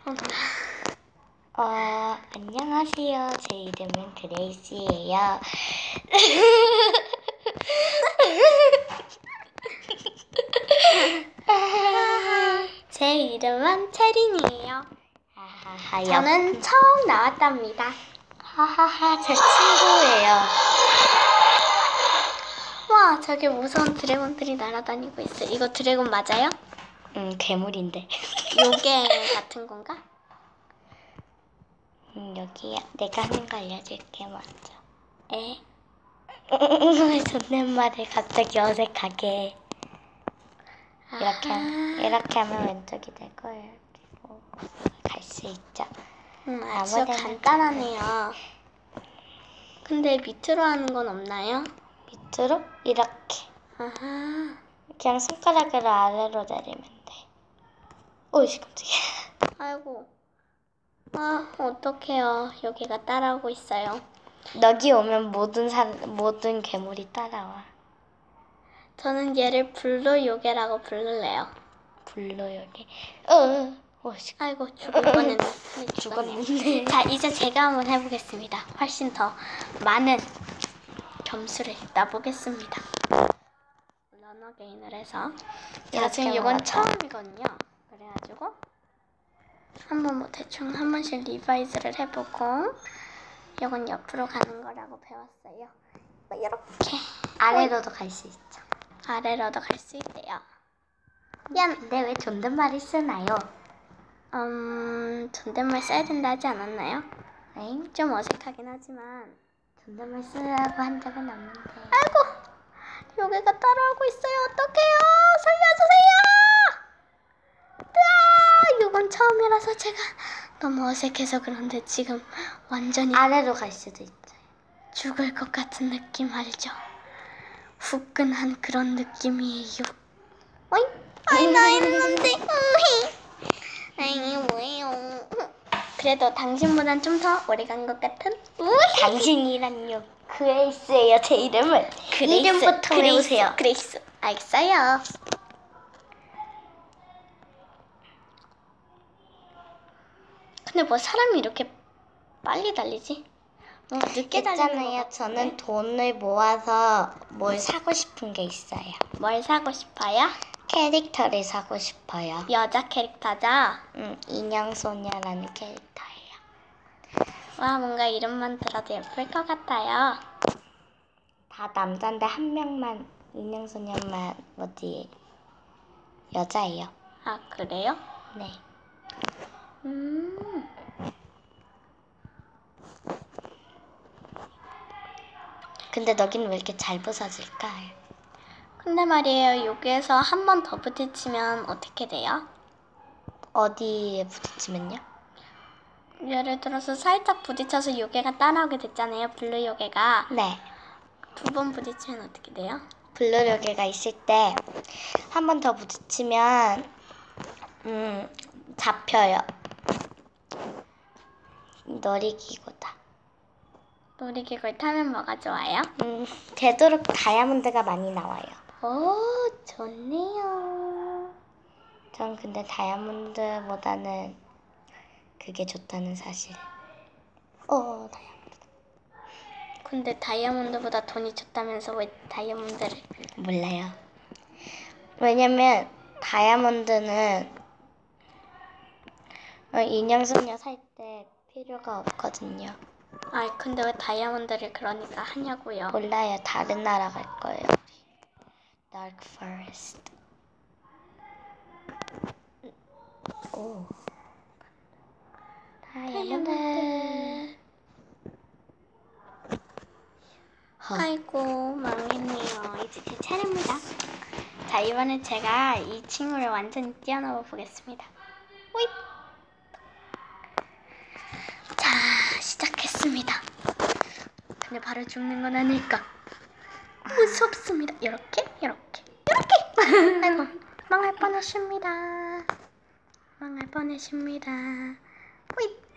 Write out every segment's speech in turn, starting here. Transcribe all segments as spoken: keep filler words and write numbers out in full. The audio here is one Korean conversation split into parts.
어, 안녕하세요. 제 이름은 그레이시예요. 제 이름은 체린이에요. 하하하, 저는 처음 나왔답니다. 하하하, 제 친구예요. 와, 저기 무서운 드래곤들이 날아다니고 있어요. 이거 드래곤 맞아요? 음, 괴물인데. 요괴 같은 건가? 음, 여기야. 내가 하는 거 알려줄게, 먼저. 에? 왜 존댓말을 갑자기 어색하게. 이렇게, 아하. 하면, 이렇게 하면 왼쪽이 될 거예요. 갈 수 있죠. 음, 아주 아무데나 간단하네요. 근데 밑으로 하는 건 없나요? 밑으로 이렇게. 아하. 그냥 손가락으로 아래로 내리면 돼. 오이씨, 깜짝이야. 아이고. 아, 어떡해요. 여기가 따라오고 있어요. 여기 오면 모든 사, 모든 괴물이 따라와. 저는 얘를 블루 요괴라고 부를래요. 불러 여기. 어, 오이씨. 아이고, 죽을 뻔했네. 네, 죽었는데. 자, 이제 제가 한번 해보겠습니다. 훨씬 더 많은 점수를 따보겠습니다. 러너 게인을 해서. 제가 지금 이건 맞아. 처음이거든요. 그래가지고 한번 뭐 대충 한 번씩 리바이즈를 해보고 이건 옆으로 가는 거라고 배웠어요. 뭐 이렇게 아래로도 갈 수 있죠. 아래로도 갈 수 있대요. 야, 근데 왜 존댓말을 쓰나요? 음, 존댓말 써야 된다 하지 않았나요? 엥? 좀 어색하긴 하지만. 존댓말 쓰라고 한 적은 없는데. 아이고, 요괴가 따라오고 있어요. 어떡해요? 살려주세요! 으아, 이건 처음이라서 제가 너무 어색해서 그런데 지금 완전히 아래로 갈 수도 있죠. 죽을 것 같은 느낌 알죠? 후끈한 그런 느낌이에요. 어이? 아이, 나 했는데. 아이, 뭐예요? 그래도 당신보단 좀 더 오래 간 것 같은? 당신이란요. 그레이스예요, 제 이름은. 그레이스, 이름부터 그레이스, 외우세요. 그레이스. 알겠어요. 근데 뭐 사람이 이렇게 빨리 달리지? 어, 늦게 달리는 것 있잖아요. 같은데? 저는 돈을 모아서 뭘 사고 싶은 게 있어요. 뭘 사고 싶어요? 캐릭터를 사고 싶어요. 여자 캐릭터죠? 음, 인형소녀라는 캐릭터예요. 와, 뭔가 이름만 들어도 예쁠 것 같아요. 다 남잔데 한 명만 인형소녀만 어디 여자예요. 아, 그래요? 네. 음. 근데 너긴 왜 이렇게 잘 부서질까? 근데 말이에요, 여기에서 한 번 더 부딪히면 어떻게 돼요? 어디에 부딪히면요? 예를 들어서 살짝 부딪혀서 요괴가 따라오게 됐잖아요, 블루 요괴가. 네. 두 번 부딪히면 어떻게 돼요? 블루 요괴가 있을 때 한 번 더 부딪히면 음 잡혀요. 놀이기구다. 놀이기구를 타면 뭐가 좋아요? 음 되도록 다이아몬드가 많이 나와요. 오, 좋네요. 전 근데 다이아몬드보다는 그게 좋다는 사실. 어 다이아몬드. 근데 다이아몬드보다 돈이 좋다면서 왜 다이아몬드를? 몰라요. 왜냐면 다이아몬드는 어, 인형소녀 살 때 필요가 없거든요. 아, 근데 왜 다이아몬드를 그러니까 하냐고요? 몰라요. 다른 나라 갈 거예요. Dark Forest. 오. 다이아몬드. 허. 아이고, 망했네요. 이제 제 차례입니다. 자, 이번엔 제가 이 친구를 완전히 뛰어넘어 보겠습니다. 호잇! 자, 시작했습니다. 근데 바로 죽는 건 아닐까? 무섭습니다. 이렇게, 이렇게, 이렇게! 아이고, 망할 뻔했습니다. 망할 뻔했습니다. 호잇!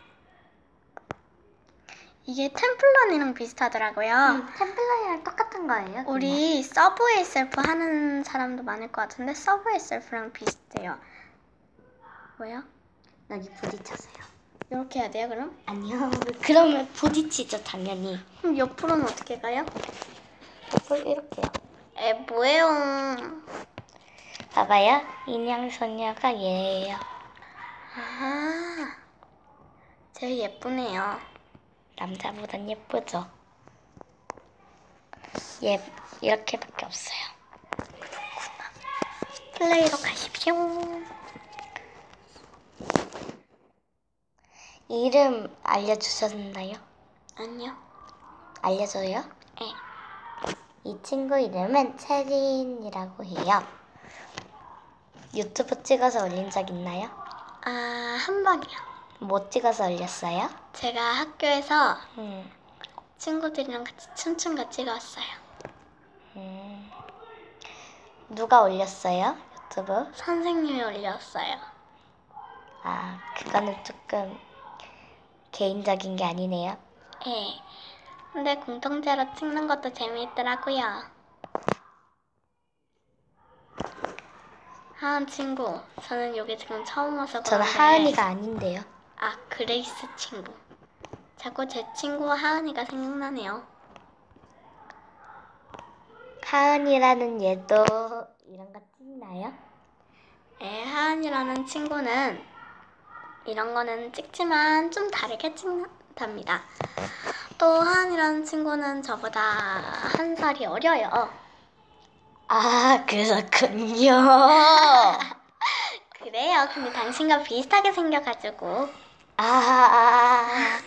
이게 템플런이랑 비슷하더라고요. 음, 템플러이랑 똑같은 거예요? 우리 서브웨이 셀프 하는 사람도 많을 것 같은데 서브웨이 셀프랑 비슷해요. 왜요? 여기 부딪혀서요. 이렇게 해야 돼요, 그럼? 아니요. 그러면 부딪히죠, 당연히. 그럼 옆으로는 어떻게 가요? 이렇게요. 에, 뭐예요? 봐봐요. 인형 소녀가 얘예요. 아, 제일 예쁘네요. 남자보단 예쁘죠? 예, 이렇게밖에 없어요. 플레이로 가십시오. 이름 알려주셨나요? 아니요. 알려줘요? 네. 이 친구 이름은 채린이라고 해요. 유튜브 찍어서 올린 적 있나요? 아, 한 번이요. 뭐 찍어서 올렸어요? 제가 학교에서 음, 친구들이랑 같이 춤춘 거 찍었어요. 음. 누가 올렸어요? 유튜브? 선생님이 올렸어요. 아, 그거는 조금 개인적인 게 아니네요. 네. 근데 공통제로 찍는 것도 재미있더라고요. 하은 친구, 저는 여기 지금 처음 와서 저는 그런데 하은이가 아닌데요. 아, 그레이스 친구. 자꾸 제 친구 하은이가 생각나네요. 하은이라는 얘도 이런 거 찍나요? 네, 하은이라는 친구는 이런 거는 찍지만 좀 다르게 찍는답니다. 또 하은이라는 친구는 저보다 한 살이 어려요. 아, 그렇군요. 그래요. 근데 당신과 비슷하게 생겨가지고. 아,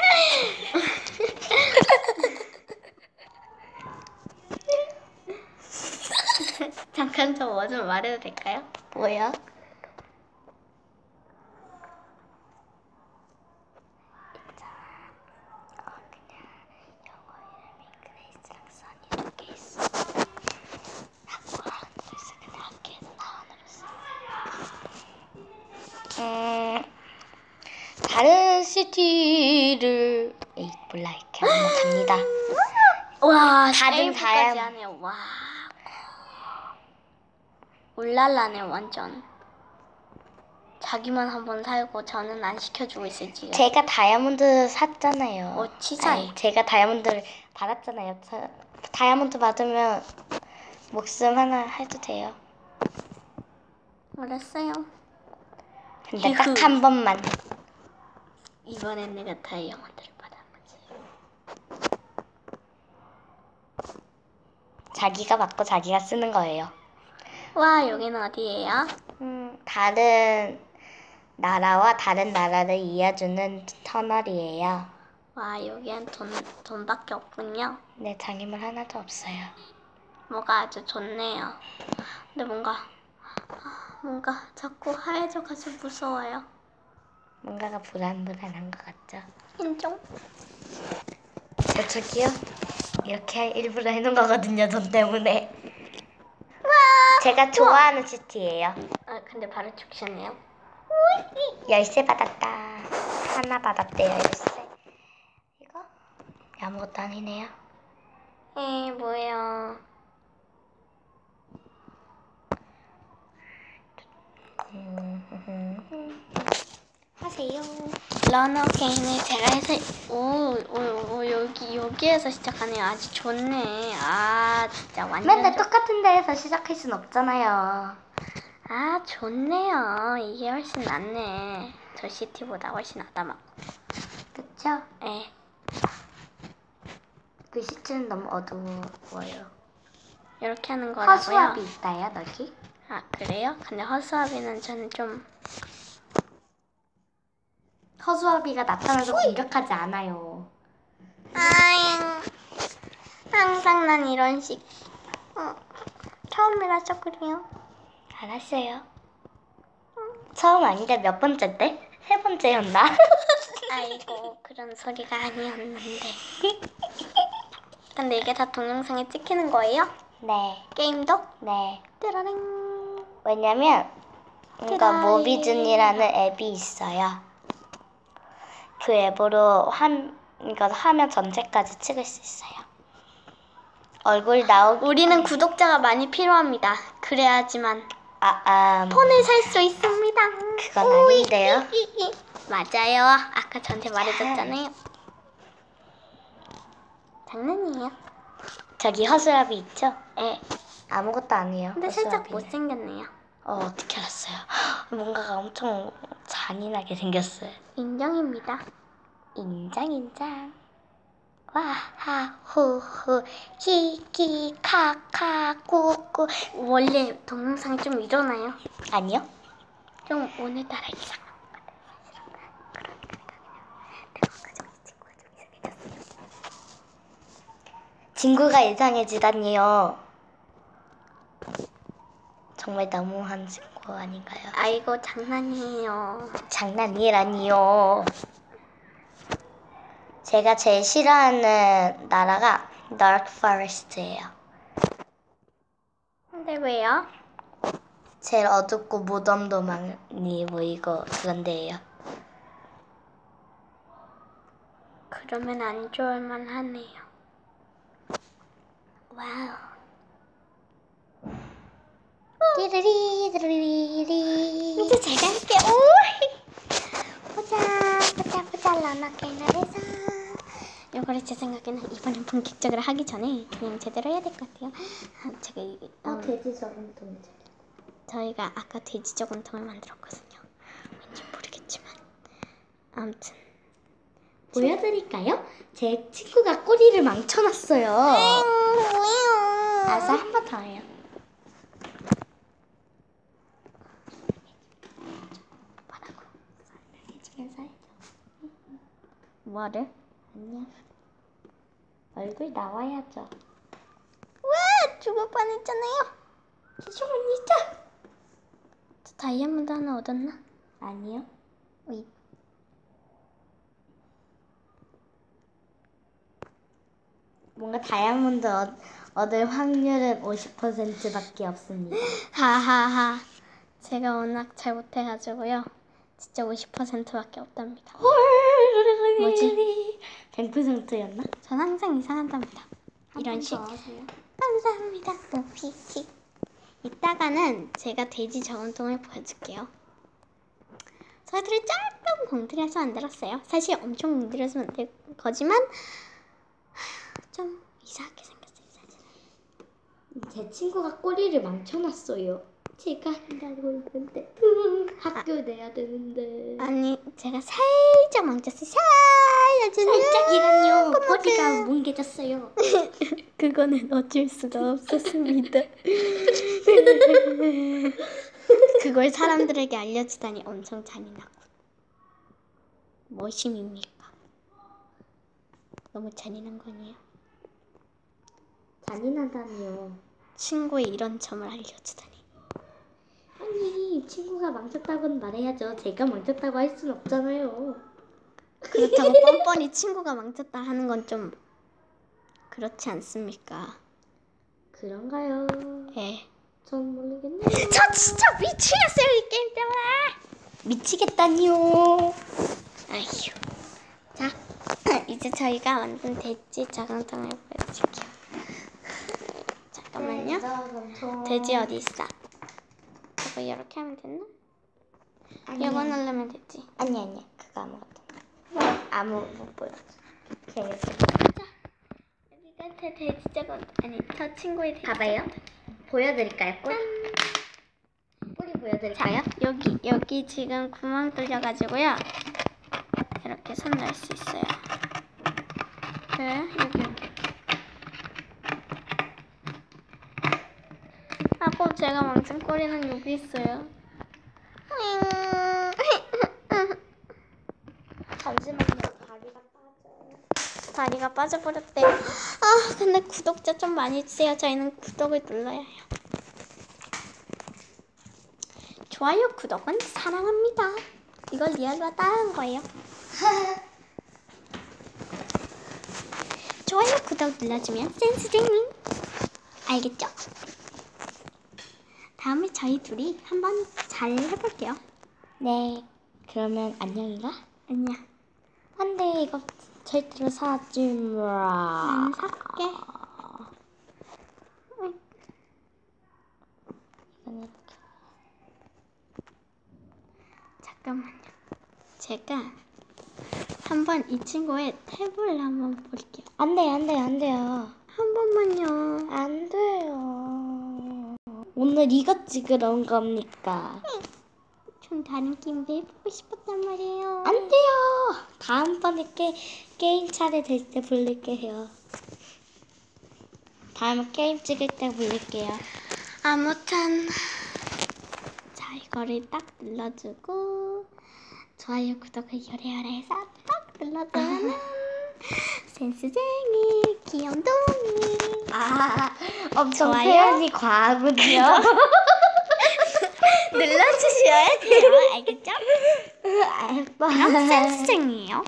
잠깐 저 뭐 좀 말해도 될까요? 뭐야? 음, 다른 시티를 에이, 몰라 이렇게 하면 갑니다. 와, 다른 세이브까지 다양- 하네요. 와. 울랄라네 완전. 자기만 한번 살고 저는 안 시켜주고 있을 지경. 제가 다이아몬드 샀잖아요. 어, 치사해. 아니, 제가 다이아몬드를 받았잖아요. 저, 다이아몬드 받으면 목숨 하나 해도 돼요. 알았어요. 근데 딱 한 번만. 이번엔 내가 다이아몬드를 받아보지. 자기가 받고 자기가 쓰는 거예요. 와, 여기는 어디예요? 음, 다른 나라와 다른 나라를 이어주는 터널이에요. 와, 여기엔 돈, 돈밖에 없군요. 네, 장애물 하나도 없어요. 뭐가 아주 좋네요. 근데 뭔가, 아, 뭔가 자꾸 하얘져가지고 무서워요. 뭔가가 불안불안한 것 같죠? 인정? 저 저기요? 이렇게 일부러 해놓은 거거든요, 돈 때문에. 제가 좋아하는 시티예요. 아, 근데 바로 죽셨네요. 열쇠 받았다. 하나 받았대요, 열쇠. 이거? 아무것도 아니네요. 에, 뭐예요? 하세요. 러너 게임을 제가 해서 오, 오, 오 여기 여기에서 시작하네요. 아주 좋네. 아 진짜 완전 맨날 좋... 똑같은 데에서 시작할 순 없잖아요. 아 좋네요. 이게 훨씬 낫네. 저 시티보다 훨씬 낫다 막. 그쵸? 예. 그 시티는 너무 어두워요. 이렇게 하는 거라고요. 허수아비 있다요, 여기? 아 그래요? 근데 허수아비는 저는 좀 허수아비가 나타나서 공격하지 않아요. 아잉 항상 난 이런 식. 어, 처음이라서 그래요. 알았어요. 처음 아닌데 몇 번째인데? 세 번째였나? 아이고 그런 소리가 아니었는데. 근데 이게 다 동영상에 찍히는 거예요? 네, 게임도? 네. 띠라링. 왜냐면 이거 드라이. 모비준이라는 앱이 있어요. 그 앱으로 한 이거 화면 전체까지 찍을 수 있어요. 얼굴 나오기 우리는 구독자가 많이 필요합니다. 그래야지만 아, 아, 폰을 살 수 있습니다. 그건 아닌데요. 맞아요. 아까 저한테 말해줬잖아요. 장난이에요. 저기 허수아비 있죠? 예. 아무것도 아니에요. 근데 살짝 허수아비는. 못생겼네요. 어, 어떻게 알았어요? 뭔가가 엄청 잔인하게 생겼어요. 인정입니다. 인장 인장. 와하후후 키키 카카 꾸꾸. 원래 동영상 좀 이러나요? 아니요? 좀 오늘따라 이상한 것 같아요. 친구가 이상해지다니요. 정말 너무한 친구 아닌가요? 아이고 장난이에요. 장난이라니요. 제가 제일 싫어하는 나라가 Dark Forest예요. 근데 왜요? 제일 어둡고 무덤도 많이 보이고 그런데요. 그러면 안 좋을 만하네요. 와우. 띠리리 띠리리리. 이제 제가 할게요. 오! 보자 보자 보자 라마케나에서 요거를 제 생각에는 이번엔 본격적으로 하기 전에 그냥 제대로 해야 될 것 같아요. 아, 제가 이게 어, 음, 돼지 저금통. 저희가 아까 돼지 저금통을 만들었거든요. 왠지 모르겠지만 아무튼 보여드릴까요? 제 친구가 꼬리를 망쳐놨어요. 알았어, 한 번 더 해요. 뭐라고? 설명해주면서 해줘. 뭐를? 안녕. 얼굴 나와야죠. 와 죽을 뻔했잖아요. 죄송합니다. 저 다이아몬드 하나 얻었나? 아니요. 위. 뭔가 다이아몬드 얻, 얻을 확률은 오십 퍼센트밖에 없습니다. 하하하. 제가 워낙 잘 못해가지고요. 진짜 오십 퍼센트밖에 없답니다. 헐, 뭐지? 백 퍼센트였나? 전 항상 이상한답니다. 이런 식. 감사합니다. 노피키. 이따가는 제가 돼지 저금통을 보여줄게요. 저희들이 조금 공들여서 만들었어요. 사실 엄청 공들여서 만들 거지만 좀 이상하게 생겼어요. 사실은. 제 친구가 꼬리를 망쳐놨어요. 제가 한다고 있는데 학교 내야 되는데. 아니 제가 살짝 망쳤어요. 살짝. 살짝이라뇨. 그만큼. 머리가 뭉개졌어요. 그거는 어쩔 수가 없었습니다. 그걸 사람들에게 알려주다니 엄청 잔인하고. 무엇임입니까? 너무 잔인한 거 아니에요? 잔인하다니요. 친구의 이런 점을 알려주다니. 아니, 친구가 망쳤다고는 말해야죠. 제가 망쳤다고 할 순 없잖아요. 그렇다고 뻔뻔히 친구가 망쳤다 하는 건 좀 그렇지 않습니까? 그런가요? 예. 전 모르겠네요. 저 진짜 미치겠어요 이 게임 때문에. 미치겠다니요. 아휴. 자, 이제 저희가 만든 돼지 저금통을 보여줄게요. 잠깐만요. 돼지 어디 있어? 이거 이렇게 하면 됐나? 이거 누르면 됐지. 아니 아니야. 그거 아무것도. 아무 못 보여. 그냥 이렇게. 자, 여기가 제 돼지 저금통. 아니, 저 친구의 돼지. 봐봐요. 보여드릴까요? 꼬리? 꼬리 보여드릴까요? 여기 여기 지금 구멍 뚫려가지고요. 이렇게 손 넣을 수 있어요. 네, 여기 여기. 하고 제가 망친 꼬리는 여기 있어요. 잠시만요. 다리가 빠져. 다리가 빠져버렸대요. 아, 근데 구독자 좀 많이 주세요. 저희는 구독을 눌러야 해요. 좋아요, 구독은 사랑합니다. 이걸 리얼로 따라한 거예요. 좋아요, 구독 눌러주면 센스쟁이. 알겠죠? 다음에 저희 둘이 한번 잘 해볼게요. 네. 그러면 안녕인가? 안녕. 안돼 이거 절대로 사지 마. 안 살게. 이건 이렇게. 잠깐만요. 제가 한번 이 친구의 탭을 한번 볼게요. 안 돼요, 안 돼요, 안 돼요. 한 번만요. 안 돼요. 오늘 이것 찍으러 온 겁니까? 전 다른 게임도 해보고 싶었단 말이에요. 안 돼요. 다음번에 게, 게임 차례 될 때 부를게요. 다음에 게임 찍을 때 부를게요. 아무튼 자, 이거를 딱 눌러주고 좋아요, 구독을 요래요래 해서 딱 눌러주면 센스쟁이 귀염둥이. 아, 엄청 좋아요? 표현이 과하군요. 눌러주셔야 돼요. 알겠죠? 알바. 센스쟁이에요.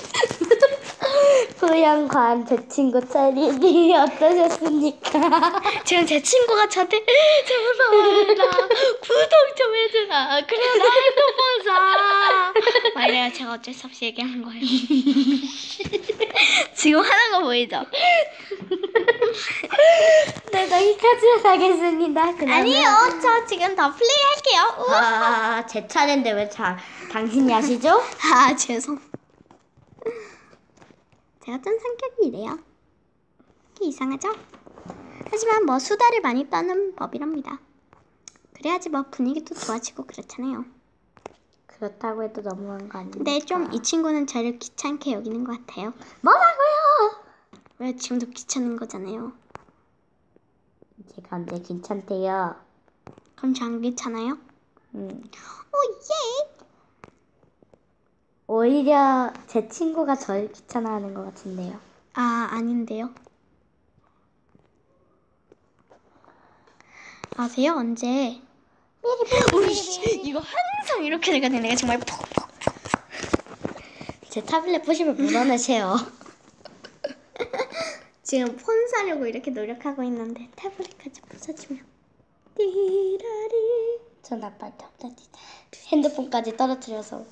표현 과한 제 친구 차린이 어떠셨습니까? 지금 제 친구가 저한테 제발 구독 좀 해주라. 그래 나 핸드폰 사. 막 이래요. 제가 어쩔 수 없이 얘기하는 거예요. 지금 하는 거 보이죠? 네, 여기까지 하겠습니다. 그러면... 아니요. 저 지금 더 플레이할게요. 아, 제 차례인데 왜 자, 당신이 하시죠? 아 죄송. 제가 좀 성격이 이래요. 이게 이상하죠? 하지만 뭐 수다를 많이 떠는 법이랍니다. 그래야지 뭐 분위기도 좋아지고 그렇잖아요. 그렇다고 해도 너무한 거 아닙니까? 근데 좀 이 친구는 저를 귀찮게 여기는 것 같아요. 뭐라고요? 왜 지금도 귀찮은 거잖아요. 제가 언제 괜찮대요. 그럼 저 안 귀찮아요? 음. 오 예. 오히려 제 친구가 저를 귀찮아하는 것 같은데요. 아 아닌데요. 아세요 언제? 오이씨 이거 항상 이렇게 되거든. 내가 정말 퍽퍽. 제 타블렛 부시면 묻어내세요. 지금 폰 사려고 이렇게 노력하고 있는데 태블릿까지 부서지면 띠라리. 전 아빠 타블렛이다. 핸드폰까지 떨어뜨려서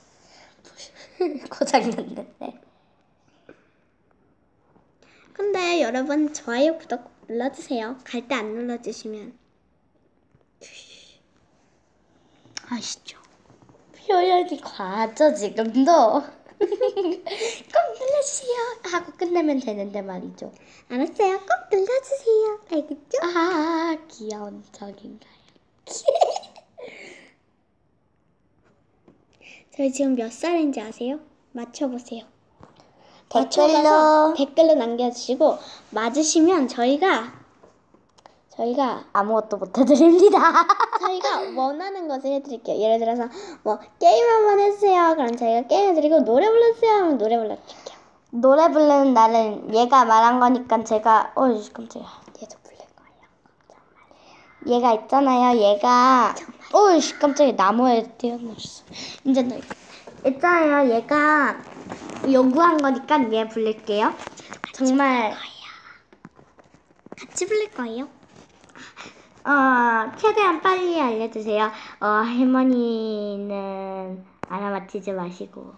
고장났는데. 근데 여러분 좋아요 구독 눌러주세요. 갈 때 안 눌러주시면 아시죠? 표현이 과하죠 지금도. 꼭 눌러주세요 하고 끝내면 되는데 말이죠. 알았어요. 꼭 눌러주세요. 알겠죠? 아 귀여운 척인가요? 저희 지금 몇 살인지 아세요? 맞춰보세요. 댓글로 댓글로 남겨주시고 맞으시면 저희가 저희가 아무것도 못해드립니다. 저희가 원하는 것을 해드릴게요. 예를 들어서 뭐 게임 한번 해주세요. 그럼 저희가 게임 해드리고 노래 불러주세요 하면 노래 불러드릴게요. 노래 부르는 날은 얘가 말한 거니까 제가 어이 깜짝이야. 얘도 부를 거예요. 얘가 있잖아요. 얘가 어이 깜짝이야. 나무에 뛰어놀았어. 이제 너 있잖아요. 얘가 요구한 거니까 얘 부를게요. 정말 같이 부를 거예요. 어 최대한 빨리 알려주세요. 어 할머니는 알아맞히지 마시고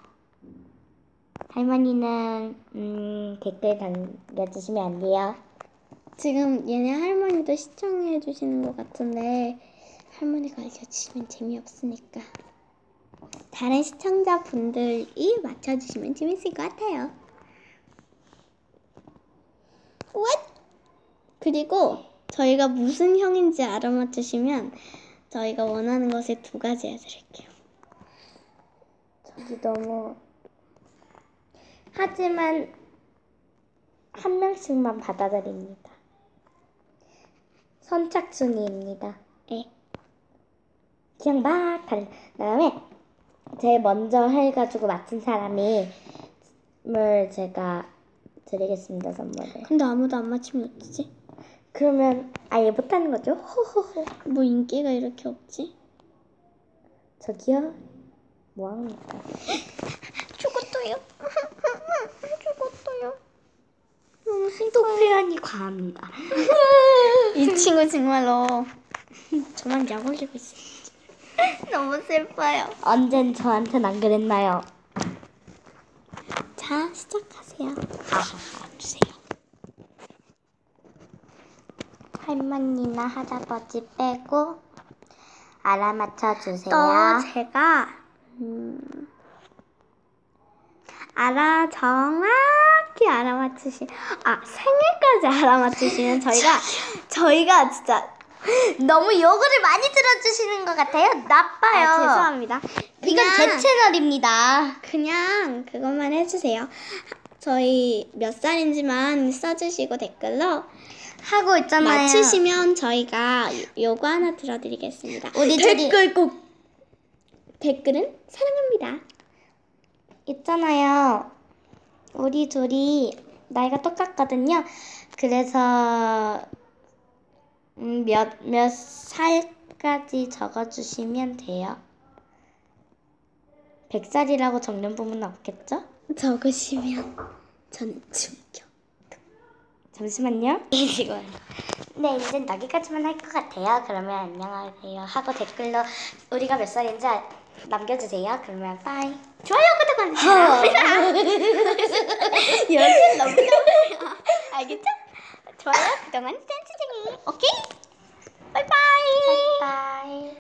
할머니는 음 댓글 남겨주시면 안 돼요. 지금 얘네 할머니도 시청해 주시는 것 같은데 할머니가 알려주시면 재미없으니까 다른 시청자분들이 맞춰주시면 재밌을 것 같아요. What? 그리고 저희가 무슨 형인지 알아맞추시면 저희가 원하는 것을 두 가지 해드릴게요. 저기 너무 하지만 한 명씩만 받아들입니다. 선착순이입니다. 네. 그냥 막 달. 그다음에 제일 먼저 해가지고 맞춘 사람이 물 제가 드리겠습니다 선물을. 근데 아무도 안 맞추면 어떡지? 그러면 아예 못하는 거죠? 호호호. 뭐 인기가 이렇게 없지? 저기요. 뭐합니까? 죽었어요. 죽었어요. 너무 또 슬퍼요. 표현이 과합니다. 이 친구 정말로 저만 약 올리고 있어. 너무 슬퍼요. 언젠 저한텐 안 그랬나요? 자, 시작하세요. 하하하 주세요. 할머니나 할아버지 빼고 알아맞혀 주세요. 또 제가 음, 알아 정확히 알아맞히시. 아 생일까지 알아맞히시면 저희가 저희가 진짜 너무 요구를 많이 들어주시는 것 같아요. 나빠요. 아, 죄송합니다. 이건 제 그냥- 채널입니다. 그냥 그것만 해주세요. 저희 몇 살인지만 써주시고 댓글로 하고 있잖아요. 맞추시면 저희가 요거 하나 들어드리겠습니다. 우리 둘이- 댓글 꼭 댓글은 사랑합니다. 있잖아요. 우리 둘이 나이가 똑같거든요. 그래서 음, 몇, 몇 살까지 적어주시면 돼요. 백 살이라고 적는 부분은 없겠죠? 적으시면 저는 충격. 잠시만요. 이거. 네, 이제 여기까지만 할 것 같아요. 그러면 안녕하세요 하고 댓글로 우리가 몇 살인지 알- 남겨주세요. 그러면 빠이. 좋아요, 구독, 알람. 여기 너무 알겠죠? 좋아요, 그동안 댄스쟁이. 오케이? 빠이빠이. 빠이빠이.